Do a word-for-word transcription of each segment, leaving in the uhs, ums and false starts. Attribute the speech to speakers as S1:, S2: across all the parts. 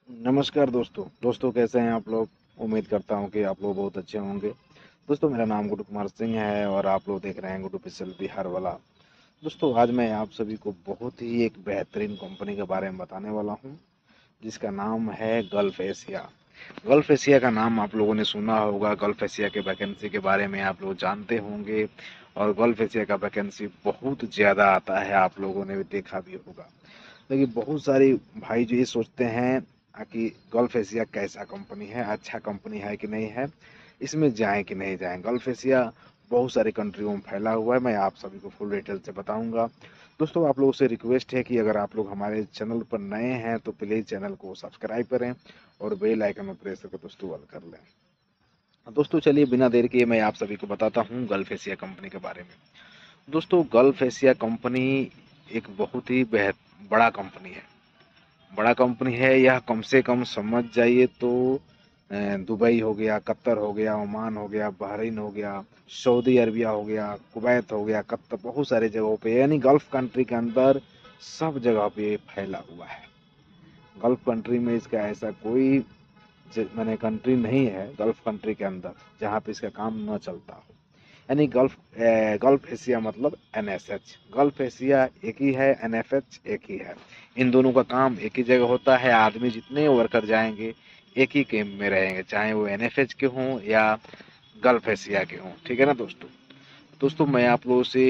S1: नमस्कार दोस्तों दोस्तों कैसे हैं आप लोग। उम्मीद करता हूं कि आप लोग बहुत अच्छे होंगे। दोस्तों मेरा नाम गुड्डू कुमार सिंह है और आप लोग देख रहे हैं गुड्डू पिक्सल बिहार वाला। दोस्तों आज मैं आप सभी को बहुत ही एक बेहतरीन कंपनी के बारे में बताने वाला हूं, जिसका नाम है गल्फ एशिया। गल्फ एशिया का नाम आप लोगों ने सुना होगा। गल्फ एशिया के वैकेंसी के बारे में आप लोग जानते होंगे और गल्फ एशिया का वैकेंसी बहुत ज़्यादा आता है, आप लोगों ने भी देखा भी होगा। लेकिन बहुत सारे भाई जो ये सोचते हैं आ, कि गल्फ एशिया कैसा कंपनी है, अच्छा कंपनी है कि नहीं है, इसमें जाएं कि नहीं जाएं। गल्फ एशिया बहुत सारे कंट्रियों में फैला हुआ है, मैं आप सभी को फुल डिटेल से बताऊंगा। दोस्तों आप लोगों से रिक्वेस्ट है कि अगर आप लोग हमारे चैनल पर नए हैं तो प्लीज़ चैनल को सब्सक्राइब करें और बेल आइकन में प्रेस करके दोस्तों ऑल कर लें। दोस्तों चलिए बिना देर किए मैं आप सभी को बताता हूँ गल्फ एशिया कंपनी के बारे में। दोस्तों गल्फ एशिया कंपनी एक बहुत ही बेहद बड़ा कंपनी है। बड़ा कंपनी है यह, कम से कम समझ जाइए तो अ, दुबई हो गया, कतर हो गया, ओमान हो गया, बहरीन हो गया, सऊदी अरबिया हो गया, कुवैत हो गया, कतर, बहुत सारे जगहों पे यानी गल्फ कंट्री के अंदर सब जगह पे फैला हुआ है। गल्फ कंट्री में इसका ऐसा कोई ज- माने कंट्री नहीं है गल्फ कंट्री के अंदर जहाँ पे इसका काम न चलता हो। यानी गल्फ ए, गल्फ एशिया मतलब N S H, Gulf Asia एक ही है, एन एफ एच एक ही है। इन दोनों का काम एक ही जगह होता है। आदमी जितने वर्कर जाएंगे एक ही कैंप में रहेंगे, चाहे वो एन एफ एच के हों या गल्फ एशिया के हों। ठीक है ना दोस्तों। दोस्तों मैं आप लोगों से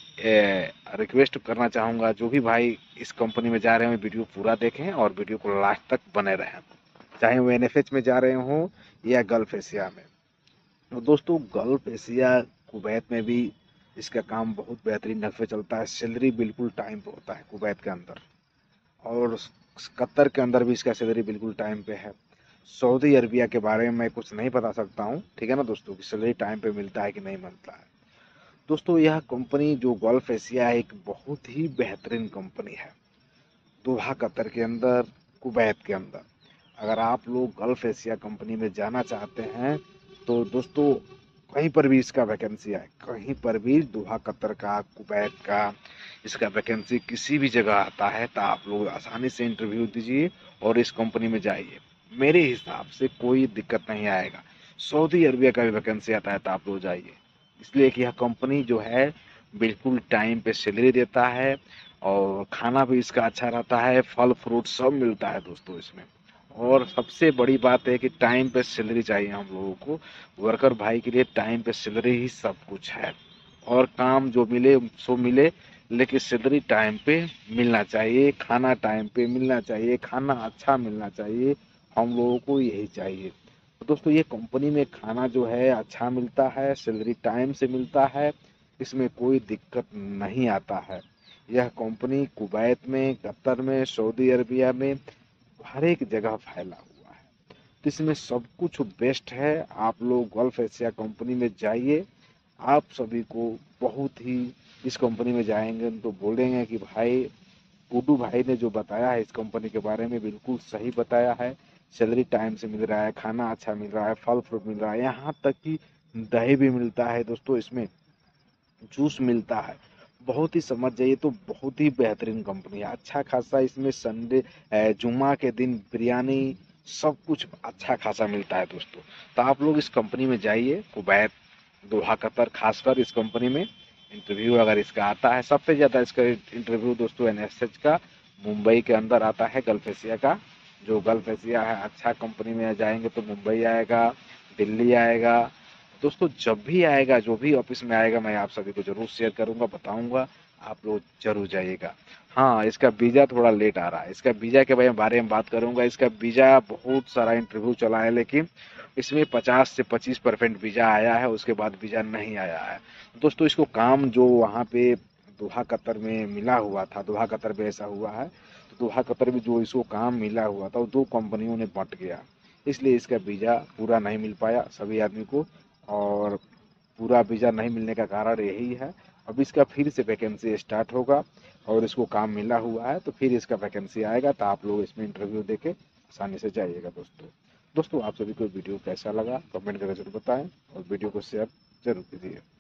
S1: रिक्वेस्ट करना चाहूंगा, जो भी भाई इस कंपनी में जा रहे हैं वीडियो पूरा देखें और वीडियो को लास्ट तक बने रहें, चाहे वो एन एफ एच में जा रहे हों या गल्फ एशिया में। तो दोस्तों गल्फ एशिया कुवैत में भी इसका काम बहुत बेहतरीन ढंग से चलता है। सैलरी बिल्कुल टाइम पे होता है कुवैत के अंदर, और कतर के अंदर भी इसका सैलरी बिल्कुल टाइम पे है। सऊदी अरबिया के बारे में मैं कुछ नहीं बता सकता हूँ, ठीक है ना दोस्तों, कि सैलरी टाइम पे मिलता है कि नहीं मिलता है। दोस्तों यह कंपनी जो गल्फ एशिया है एक बहुत ही बेहतरीन कंपनी है। दोहा कतर के अंदर, कुवैत के अंदर, अगर आप लोग गल्फ एशिया कंपनी में जाना चाहते हैं तो दोस्तों कहीं पर भी इसका वैकेंसी आए, कहीं पर भी दोहा कतर का, कुवैत का इसका वैकेंसी किसी भी जगह आता है तो आप लोग आसानी से इंटरव्यू दीजिए और इस कंपनी में जाइए। मेरे हिसाब से कोई दिक्कत नहीं आएगा। सऊदी अरबिया का भी वैकेंसी आता है तो आप लोग जाइए, इसलिए कि यह कंपनी जो है बिल्कुल टाइम पे सैलरी देता है और खाना भी इसका अच्छा रहता है, फल फ्रूट सब मिलता है दोस्तों इसमें। और सबसे बड़ी बात है कि टाइम पे सैलरी चाहिए हम लोगों को। वर्कर भाई के लिए टाइम पे सैलरी ही सब कुछ है, और काम जो मिले सो मिले, लेकिन सैलरी टाइम पे मिलना चाहिए, खाना टाइम पे मिलना चाहिए, खाना अच्छा मिलना चाहिए, हम लोगों को यही चाहिए। तो दोस्तों ये कंपनी में खाना जो है अच्छा मिलता है, सैलरी टाइम से मिलता है, इसमें कोई दिक्कत नहीं आता है। यह कंपनी कुवैत में, कतर में, सऊदी अरबिया में हर एक जगह फैला हुआ है, तो इसमें सब कुछ बेस्ट है। आप लोग गल्फ एशिया कंपनी में जाइए। आप सभी को बहुत ही, इस कंपनी में जाएंगे तो बोलेंगे कि भाई गुड्डू भाई ने जो बताया है इस कंपनी के बारे में बिल्कुल सही बताया है। सैलरी टाइम से मिल रहा है, खाना अच्छा मिल रहा है, फल फ्रूट मिल रहा है, यहाँ तक कि दही भी मिलता है दोस्तों, इसमें जूस मिलता है। बहुत ही समझ जाइए तो बहुत ही बेहतरीन कंपनी है। अच्छा खासा इसमें संडे, जुम्मा के दिन बिरयानी, सब कुछ अच्छा खासा मिलता है दोस्तों। तो आप लोग इस कंपनी में जाइए, कुवैत, दोहा कतर, खासकर इस कंपनी में इंटरव्यू अगर इसका आता है, सबसे ज़्यादा इसका इंटरव्यू दोस्तों एन एस एच का मुंबई के अंदर आता है, गल्फ एशिया का। जो गल्फ एशिया है अच्छा कंपनी में जाएंगे तो मुंबई आएगा, दिल्ली आएगा। दोस्तों जब भी आएगा, जो भी ऑफिस में आएगा, मैं आप सभी को जरूर शेयर करूंगा, बताऊंगा, आप लोग जरूर जाइएगा। हाँ इसका वीजा थोड़ा लेट आ रहा है, इसका वीजा के बारे में बात करूंगा। इसका वीजा बहुत सारा इंटरव्यू चला है, लेकिन इसमें पचास से पच्चीस परसेंट वीजा आया है, उसके बाद वीजा नहीं आया है। दोस्तों इसको काम जो वहाँ पे दोहा कतर में मिला हुआ था, दोहा कतर में ऐसा हुआ है, तो दोहा कतर में जो इसको काम मिला हुआ था वो दो कंपनियों ने बंट गया, इसलिए इसका वीजा पूरा नहीं मिल पाया सभी आदमी को। और पूरा वीजा नहीं मिलने का कारण यही है। अब इसका फिर से वैकेंसी स्टार्ट होगा और इसको काम मिला हुआ है, तो फिर इसका वैकेंसी आएगा तो आप लोग इसमें इंटरव्यू देके आसानी से जाइएगा दोस्तों। दोस्तों आप सभी को वीडियो कैसा लगा कमेंट करके जरूर बताएं और वीडियो को शेयर जरूर कीजिए।